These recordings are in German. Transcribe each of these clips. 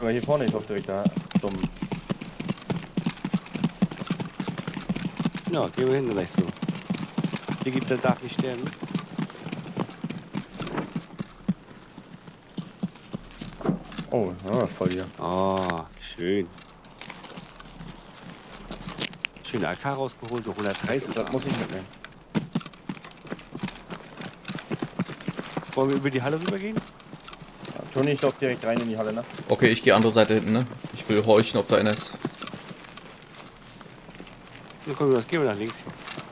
Aber hier vorne ist auch direkt da zum... Ja, gehen wir hin gleich so. Digital darf nicht sterben. Oh, ja, voll hier. Oh, schön. Schöne AK rausgeholt, 130. Das muss ich mitnehmen. Wollen wir über die Halle rübergehen? Ja, Toni, ich lauf direkt rein in die Halle, ne? Okay, ich gehe andere Seite hinten, ne? Ich will horchen, ob da einer ist. Dann kommen wir, gehen wir nach links.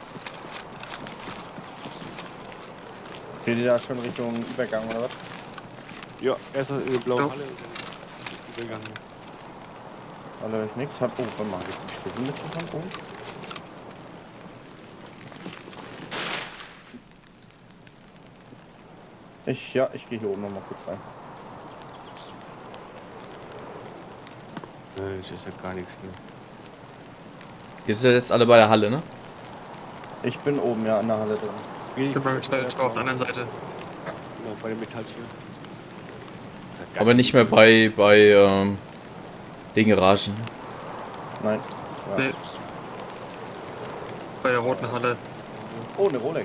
Geht ihr da schon Richtung Übergang oder was? Ja, erst in die blaue Ja. Halle und dann Übergang. Alle ich nichts hab. Oh, warte mal, hab ich die Schlüssel mitbekommen? Oh. Ich gehe hier oben noch mal kurz rein. Das ist ja gar nichts mehr. Ihr seid jetzt alle bei der Halle, ne? Ich bin oben, ja, an der Halle drin. Ich bin beim Metalltor auf der anderen Seite. Genau, bei der Metalltür. Aber nicht mehr bei den Garagen. Nein. Ja. Nee. Bei der roten Halle. Oh, eine Rolex.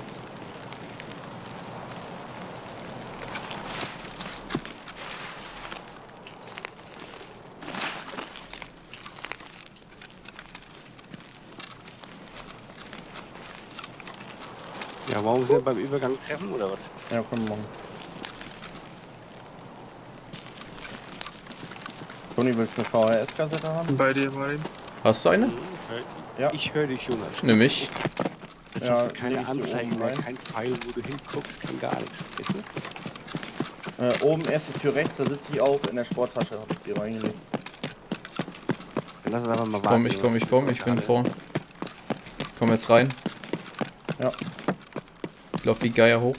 Ja, morgen sind wir beim Übergang treffen oder was? Ja, komm morgen. Toni, willst du eine VHS-Kassette haben? Bei dir, Martin. Hast du eine? Ja. Ich höre dich, Jonas. Nimm ich. Das Ja, hast du nehm keine ich hier Anzeigen oben mehr, rein. kein Pfeil, wo du hinguckst, kein gar nichts. Weißt du? Oben erste Tür rechts, da sitze ich auch in der Sporttasche, habe ich die reingelegt. Dann lass uns einfach mal warten. Ich komm, ich bin vor. Komm jetzt rein. Ja. Ich lauf wie Geier hoch.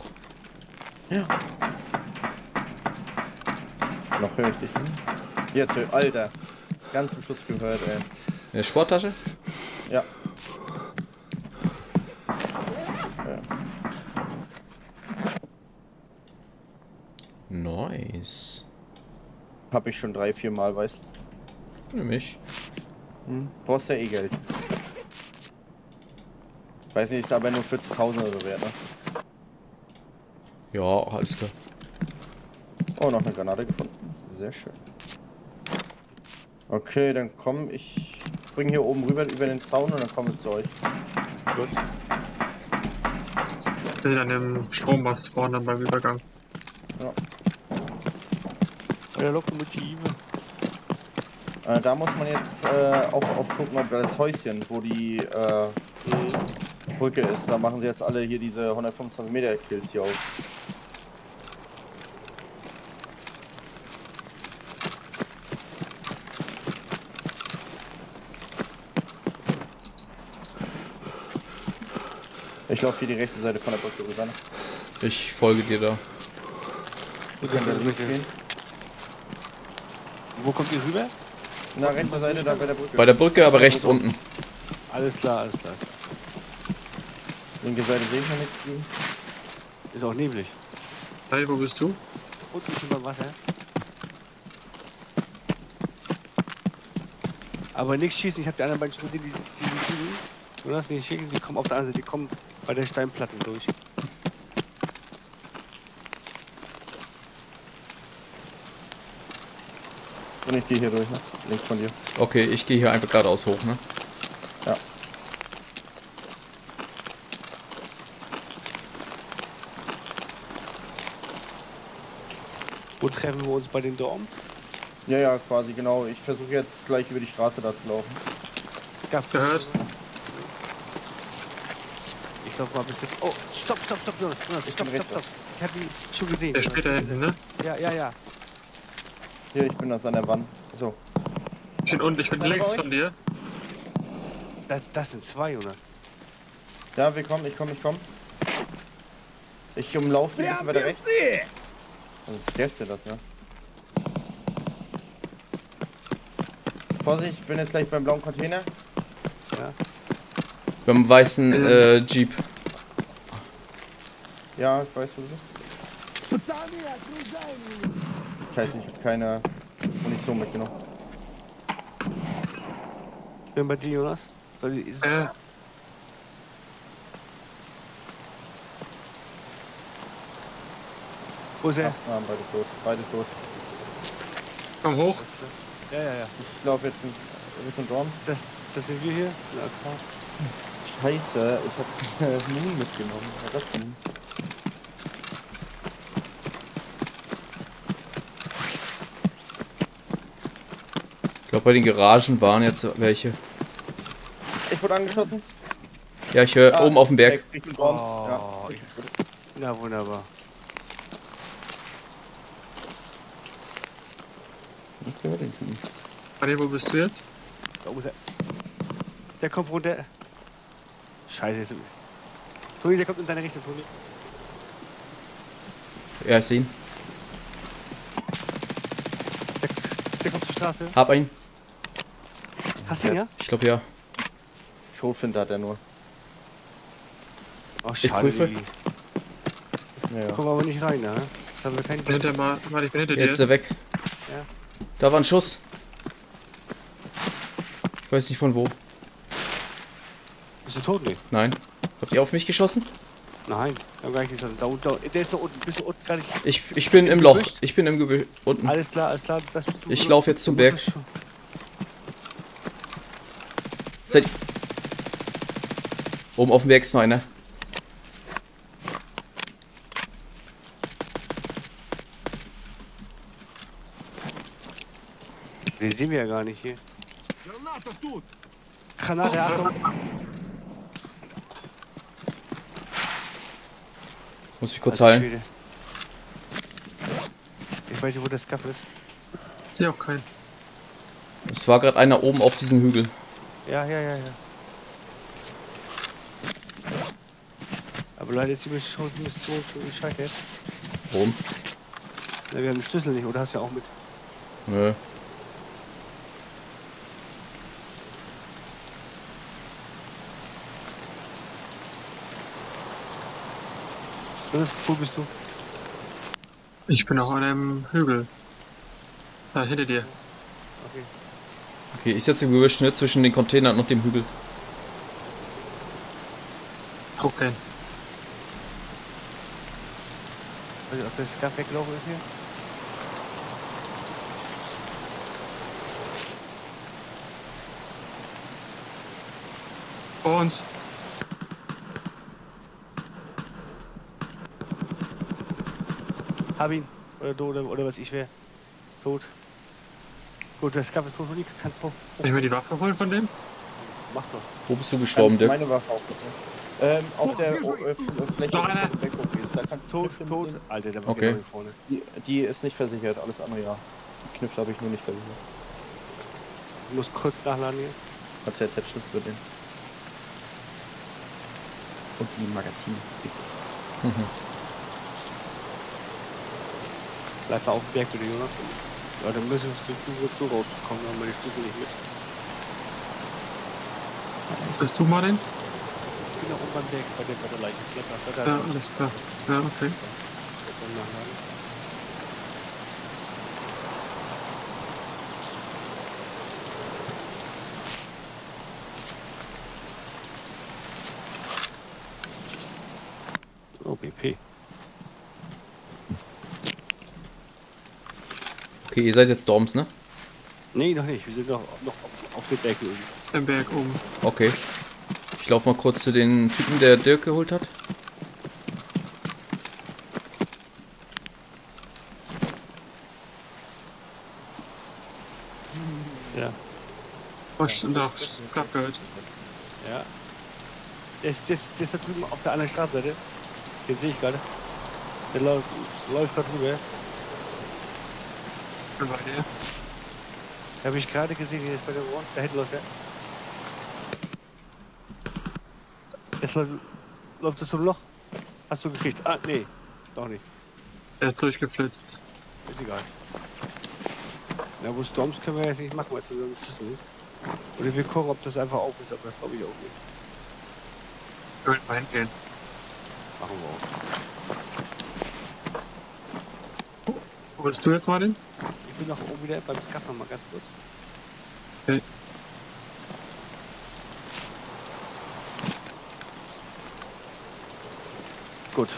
Noch höre ich dich. Jetzt, Alter. Ganz zum Schluss gehört, ey. In der Sporttasche? Ja. Nice. Hab ich schon 3-4 Mal, weißt Nimm ich. du. Brauchst ja eh Geld. Weiß nicht, ist aber nur 40.000 oder so wert, ne? Ja, alles klar. Oh, noch eine Granate gefunden. Sehr schön. Okay, dann komm ich. Bring hier oben rüber über den Zaun und dann kommen wir zu euch. Gut. Wir sind an dem Strommast vorne beim Übergang. Ja. Bei der Lokomotive. Da muss man jetzt auch aufgucken, ob das Häuschen, wo die Brücke ist, da machen sie jetzt alle hier diese 125 Meter Kills hier auf. Ich laufe hier die rechte Seite von der Brücke rüber. Ne? Ich folge dir da. Wo Könnt ihr durchgehen? Wo kommt ihr rüber? Na, rechte Seite da bei der Brücke. Bei der Brücke, aber rechts unten. Alles klar, alles klar. Linke Seite sehe ich noch nichts. Liegen. Ist auch neblig. Hey, wo bist du? Unten schon beim Wasser. Aber nichts schießen, ich habe die anderen beiden schon gesehen, diesen Typen. Du hast nicht schicken, die kommen auf der anderen Seite, die kommen bei der Steinplatten durch. Und ich gehe hier durch, ne? Links von dir. Okay, ich gehe hier einfach geradeaus hoch, ne? Ja. Wo treffen wir uns bei den Dorms? Ja, ja, quasi, genau. Ich versuche jetzt gleich über die Straße da zu laufen. Das Gas Gehört. Ich laufe mal ein bisschen. Oh, stopp, Jonas, Ich stopp. bin rechts. Ich habe ihn schon gesehen. Der steht da hinten, ne? Ja. Hier, ich bin das an der Wand. So. Ich bin unten, ich bin Ist er links bei euch? von dir. Das sind zwei, Jonas. Ja, ich komm. Ich umlaufe die ein bisschen weiter rechts. Sonst scarst du das, ne? Vorsicht, ich bin jetzt gleich beim blauen Container. Ja. Beim weißen Jeep. Ja, ich weiß, wo du bist. Scheiße, ich hab keine Munition. Munition mitgenommen. Bin bei dir, Jonas. Soll ich, wo ist er? Ja, beide tot. Beide tot. Komm hoch. Ja, ja, ja. Ich laufe jetzt in Richtung Dorn. Das sind wir hier. Ja, Scheiße, ich hab Mini mitgenommen. Was war das denn? Ich glaube, bei den Garagen waren jetzt welche. Ich wurde angeschossen. Ja, ich höre oben auf dem Berg. Richtung Dorns. Oh, Ja. na wunderbar. Ich höre den Typen. Warte, wo bist du jetzt? Da muss er. Der kommt runter. Scheiße, jetzt. Toni, der kommt in deine Richtung, Toni. Ja, ich sehe ihn. Der kommt zur Straße. Hab einen. Hast du ihn, ja? Ich glaube ja. Schrotflinte hat er nur. Oh, Ich schade. prüfe. Ja. Kommen wir aber nicht rein, ne? Jetzt haben wir keinen. Ich bin hinter mal. Warte, ich bin hinter Jetzt ist dir. er weg. Ja. Da war ein Schuss. Ich weiß nicht von wo. Bist du tot, nee? Nein. Habt ihr auf mich geschossen? Nein, wir haben gar nicht geschossen. Da unten, der ist da unten. Bist du unten gar nicht? Ich bin im Loch. Ich bin im Gebüsch unten. Alles klar, das bist du. Ich laufe jetzt zum Du musst Berg. es schon- Seid oben auf dem Berg ist noch einer. Den sehen wir ja gar nicht hier. Granate, Achtung. Muss ich kurz Alter heilen. Schwede. Ich weiß nicht, wo der Scuff ist. Ich sehe auch keinen. Es war gerade einer oben auf diesem Hügel. Ja. Aber leider ist die Mission schon gescheitert. Warum? Na, wir haben den Schlüssel nicht, oder hast du ja auch mit? Nö. Jonas, wo bist du? Ich bin auch an einem Hügel. Da, hinter dir. Okay. Okay, ich setze im Gebüsch ne, zwischen den Containern und dem Hügel. Okay. Also, ob der Scuff weggelaufen ist hier? Vor uns. Hab ihn. Oder was ich wäre. Tot. Gut, der Scuff ist tot und ich kann's hoch. Kann ich mir die Waffe holen von dem? Mach doch. Wo bist du gestorben, Dirk? Meine Waffe auch bitte. Auf der Fläche, Noch einer. wo du wegguckst, da kannst du Tot, Knifte tot. mitnehmen. Alter, der war Okay. genau hier vorne. Die ist nicht versichert, alles andere ja. Die Knifte habe ich nur nicht versichert. Ich muss kurz nachladen hier. Hat der Tetschutz für den. Und die Magazin. Bleib da auf dem Berg, bitte, Jonas. Ja, dann müssen du jetzt so rauskommen, dann haben wir die Stücke nicht mit. Bist du, Martin? Ich bin da oben beim Berg, bei der Leiche. Bleib da, Ja, alles klar. Ja, okay. Dann nachladen. Oh, BP. Okay, ihr seid jetzt Dorms, ne? Nee, noch nicht. Wir sind noch auf dem Berg hier oben. Im Berg oben. Okay. Ich laufe mal kurz zu den Typen, der Dirk geholt hat. Ja. Oh, stimmt auch. Scuff gehört. Ja. Der ist da drüben auf der anderen Straßenseite. Den sehe ich gerade. Der läuft gerade rüber. Ich bin bei dir. Habe ich gerade gesehen, hier ist bei der Ohren. Da hinten läuft er. Jetzt läuft es zum Loch. Hast du gekriegt? Ah, nee. Doch nicht. Er ist durchgeflitzt. Ist egal. Na, wo Storms können wir jetzt nicht machen, weil wir haben Schlüssel. Oder wir gucken, ob das einfach auf ist, aber das glaube ich auch nicht. Ich will mal hingehen. Machen wir auch. Wo bist du jetzt, Martin? Ich bin noch oben wieder beim Skat noch mal ganz kurz. Okay. Gut.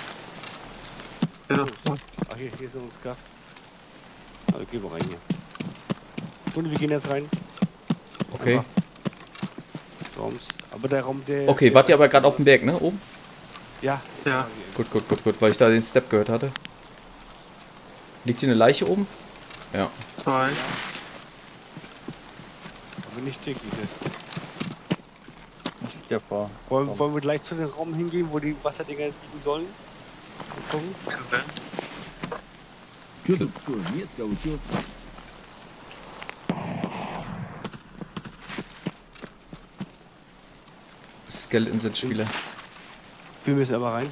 Ja, Ach, hier ist noch ein Skat. Also gehen wir rein hier. Und wir gehen jetzt rein. Okay. Einfach. Raums. Aber der Raum, der... Okay, wart ihr aber gerade auf dem Berg, ne? Oben? Ja. Ja. Gut, gut, gut, gut, weil ich da den Step gehört hatte. Liegt hier eine Leiche oben? Ja. 2. Aber nicht dick, wie das. Ich lieg davor. Wollen wir gleich zu dem Raum hingehen, wo die Wasserdinger liegen sollen? Und gucken? Skeletons sind Spieler. Wir müssen aber rein.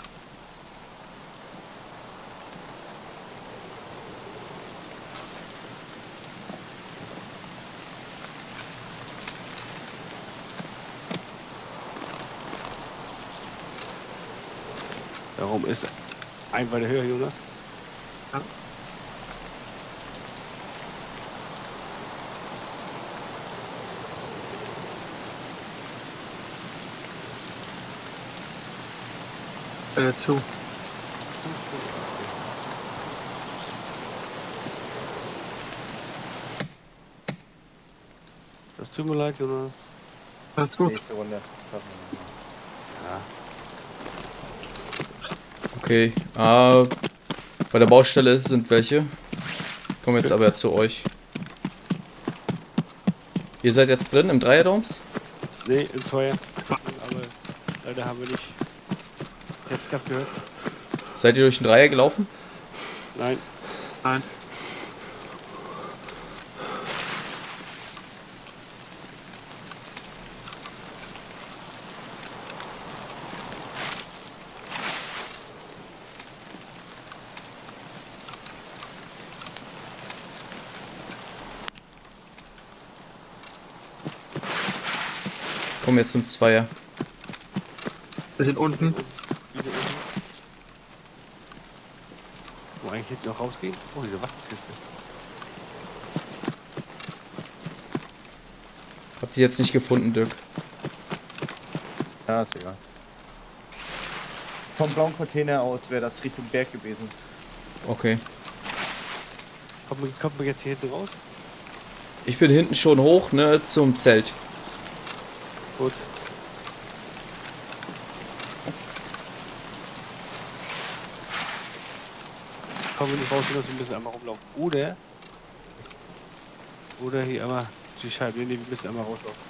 Der Raum ist ein weiter höher, Jonas. Ja. Zu. Das tut mir leid, Jonas. Alles gut. Nächste Runde. Ja. Okay. Bei der Baustelle sind welche. Kommen jetzt aber zu euch. Ihr seid jetzt drin im Dreierraums? Nee, im Zweier. Aber leider haben wir nicht. Ich hab's gerade gehört. Seid ihr durch den Dreier gelaufen? Nein. Nein. Kommen jetzt zum Zweier. Wir sind unten. Diese unten. Wo eigentlich hinten noch rausgehen? Oh, diese Wachtenkiste. Habt ihr jetzt nicht gefunden, Dirk? Ja, ist egal. Vom blauen Container aus wäre das Richtung Berg gewesen. Okay. Kommt man jetzt hier hinten raus? Ich bin hinten schon hoch, ne, zum Zelt. Gut. Kommen wir nicht raus, dass wir ein bisschen einmal rumlaufen. Oder hier einmal die Scheibe. Nee, wir müssen einmal rauslaufen.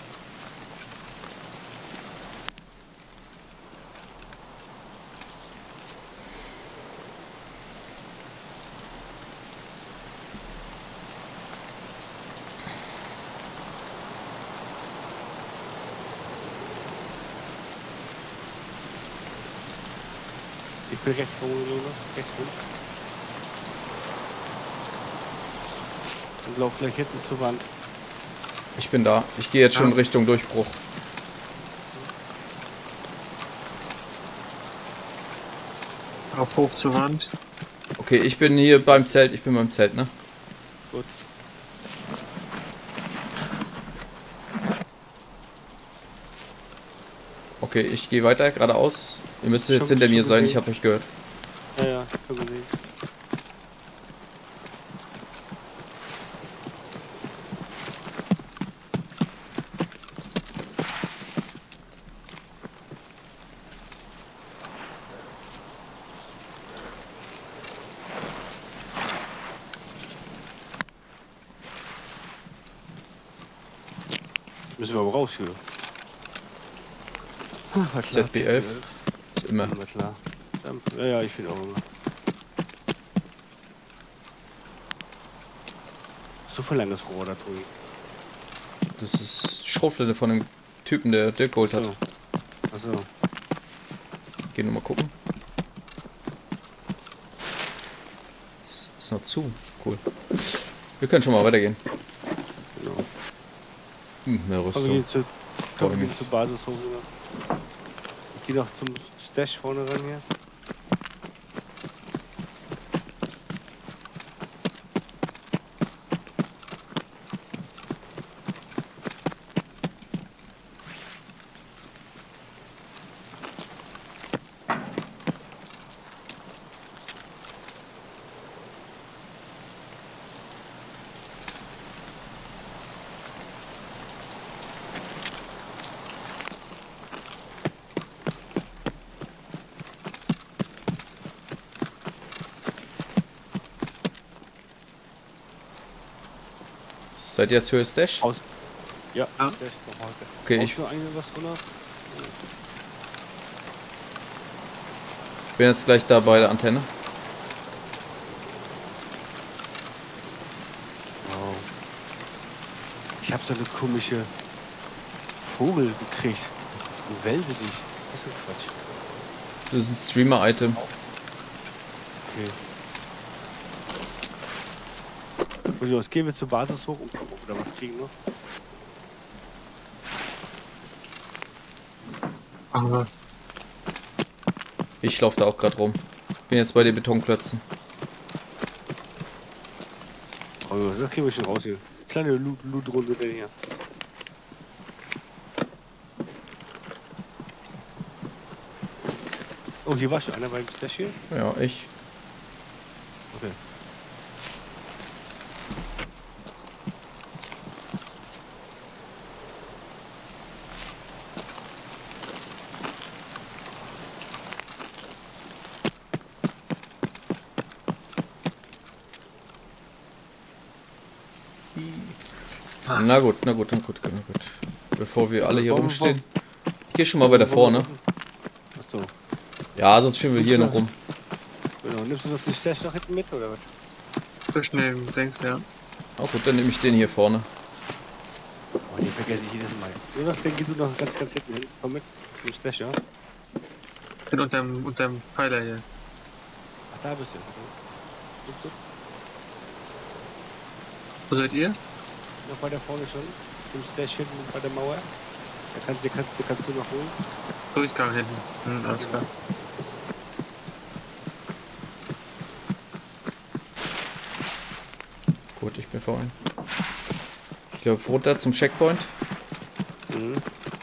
Ich bin rechts rum, Jonas. Rechts rum. Und lauf gleich hinten zur Wand. Ich bin da. Ich gehe jetzt schon Ja. Richtung Durchbruch. Auch hoch zur Wand. Okay, ich bin hier beim Zelt. Ich bin beim Zelt, ne? Gut. Okay, ich gehe weiter, geradeaus. Ihr müsst jetzt Schon- hinter mir schon sein, ich gesehen. habe euch gehört. Ja, schon gesehen. Müssen wir aber raus hier. War klar, ZB11. Immer. Immer klar. Ja, ich bin auch immer. So viel langes Rohr da drüben. Das ist die Schrotflinte von dem Typen, der Dirk geholt hat. Achso. Geh nur mal gucken. Ist noch zu. Cool. Wir können schon mal weitergehen. Genau. Mehr Kommen wir Rüstung. hier zur, Freue kommen wir mich. zur Basis hoch. Oder? Ich geh noch zum Stash vorne ran hier. Seid ihr jetzt Höhe Stash? Aus. Ja, Ja. der ist noch heute. Okay, Brauchst ich du eigentlich was runter? bin jetzt gleich da bei der Antenne. Wow. Ich habe so eine komische Vogel gekriegt. Ein Welsedich. Das ist ein Quatsch. Das ist ein Streamer-Item. Okay. Und was gehen wir zur Basis hoch und gucken, ob wir da was kriegen noch? Aber Ich laufe da auch gerade rum. Bin jetzt bei den Betonklötzen. Oh, das kriegen wir schon raus hier. Kleine Loot-Runde denn hier. Oh, hier war schon einer beim Stash hier. Ja, ich. Okay. Na gut, na gut, na gut, na gut. Bevor wir alle hier Warum- rumstehen. Ich gehe schon mal weiter vorne. Achso, Ja, sonst stehen wir hier noch rum. genau. Nimmst du noch den Stash noch hinten mit oder was? zwischen dem Dings, ja. Oh gut, dann nehme ich den hier vorne. Oh, den vergesse ich jedes Mal. Jonas, den geh du noch ganz hinten hin. Komm mit. Den Stash, ja? Bin unterm Pfeiler hier. Ach, da bist du. Gut, gut. Wo seid ihr? Noch weiter vorne schon. Im Stash hinten bei der Mauer. Da kannst du noch holen. Durchgang hinten. Alles klar. Gut, ich bin vorhin. Ich laufe runter zum Checkpoint. Mhm.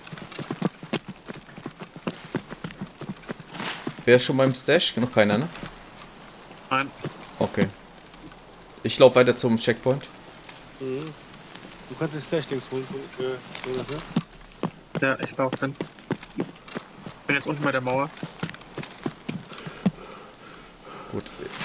Wer ist schon beim Stash? Noch keiner, ne? Nein. Okay. Ich laufe weiter zum Checkpoint. Mhm. Du kannst den Stash links holen für Jonas, ne? Ja, ich laufe hin. Bin jetzt unten bei der Mauer. Gut.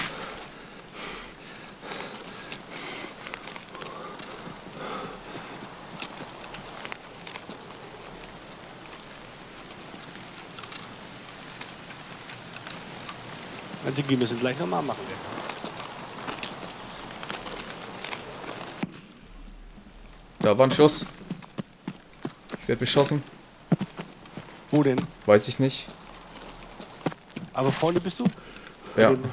Die müssen gleich nochmal machen. Da war ein Schuss. Ich werde beschossen. Wo denn? Weiß ich nicht. Aber vorne bist du? Ja. Oder-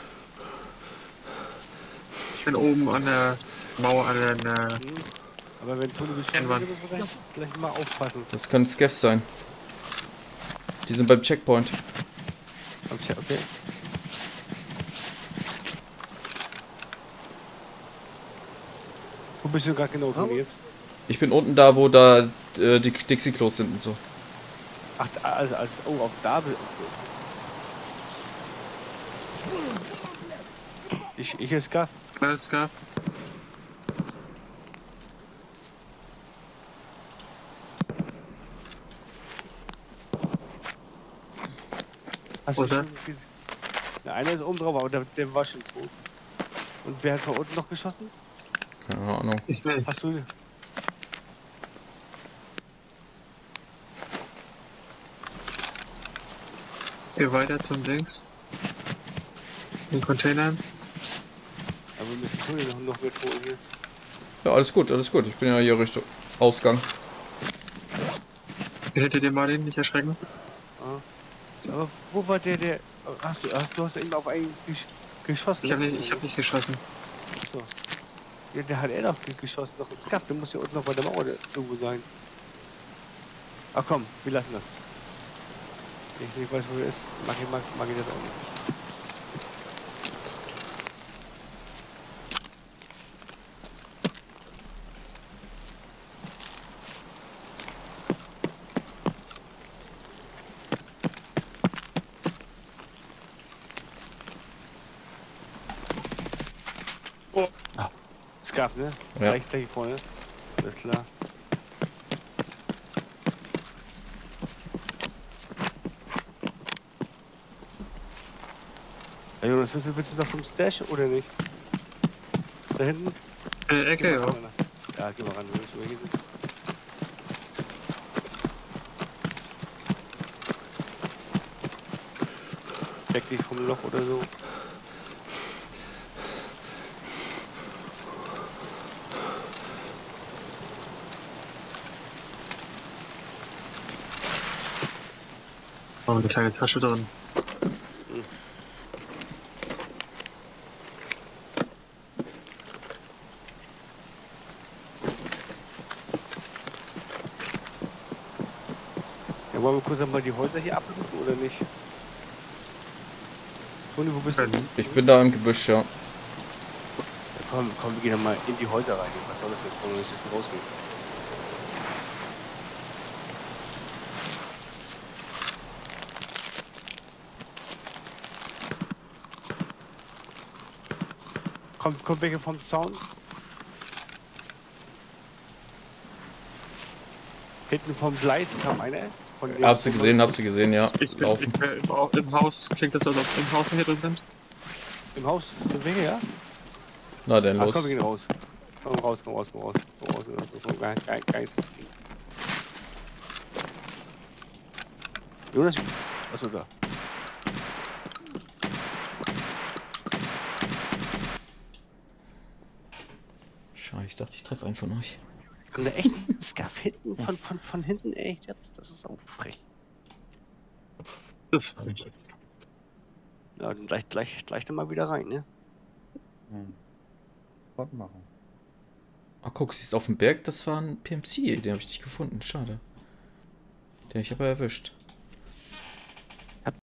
Ich bin oben an der Mauer, an der Mhm. Aber wenn Toni beschwert, Einwand. musst du gleich mal aufpassen. Das könnte Skeff sein. Die sind beim Checkpoint. Okay. Wo bist du gerade genau, Toni, jetzt? Ich bin unten da, wo da die Dixie-Klos sind und so. Ach, also, oh, auf da. Okay. Ich ist gar. Alles klar. Hast Wo du ist er? schon gesehen? Na, einer ist oben drauf, aber der war schon tot. Und wer hat von unten noch geschossen? Keine Ahnung. Ich nicht. Hast du. Geh weiter zum Dings. Den Containern. Aber wir müssen Toni noch mitholen hier. Ja, alles gut, alles gut. Ich bin ja hier Richtung Ausgang. Hinter dir, Martin, nicht erschrecken. Aber wo war der? Du hast eben auf einen geschossen. Ich hab nicht geschossen. So. Ja, der hat doch geschossen, noch ins Kaff. Der muss ja unten noch bei der Mauer irgendwo sein. Ach komm, wir lassen das. Ich nicht weiß, wo er ist. Mag ich das auch nicht. Scarf, ne? Ja. Gleich hier vorne. Alles klar. Ja, Jonas, willst du noch zum Stash oder nicht? Da hinten? Ecke, ja. Ja, geh mal ran, du willst hier sitzen. Deck dich vom Loch oder so. Oh, eine kleine Tasche drin. Ja, wollen wir kurz einmal die Häuser hier absuchen oder nicht? Toni, wo bist du? Ich bin da im Gebüsch, ja. Ja, komm, wir gehen dann mal in die Häuser rein. Was soll das jetzt? Wollen wir nicht jetzt rausgehen? Kommt welche vom Zaun? Hinten vom Gleis kam einer. Von dem- Hab sie gesehen, ja. Ich Laufen. bin im Haus. Klingt das so, als ob im Haus hier drin sind? Im Haus sind wir hier, ja? Na denn, Ah, los. komm, wir gehen raus. Komm raus. Gar nichts. Jonas, achso, da. Schade, ich dachte, ich treffe einen von euch. Kommt da echt ein Scaff hinten? Von hinten, echt? Das ist auch frech. Das war nicht. Ja, dann gleich dann mal wieder rein, ne? Was machen? Ah, guck, siehst auf dem Berg, das war ein PMC, den habe ich nicht gefunden, schade. Den hab ich aber erwischt.